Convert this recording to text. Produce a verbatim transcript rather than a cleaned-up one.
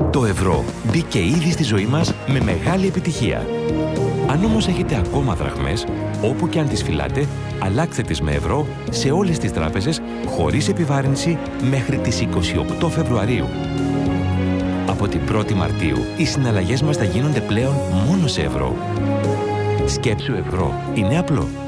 Το ευρώ μπήκε ήδη στη ζωή μας με μεγάλη επιτυχία. Αν όμως έχετε ακόμα δραχμές, όπου και αν τις φυλάτε, αλλάξτε τις με ευρώ σε όλες τις τράπεζες χωρίς επιβάρυνση μέχρι τις είκοσι οκτώ Φεβρουαρίου. Από την πρώτη Μαρτίου, οι συναλλαγές μας θα γίνονται πλέον μόνο σε ευρώ. Σκέψου ευρώ. Είναι απλό.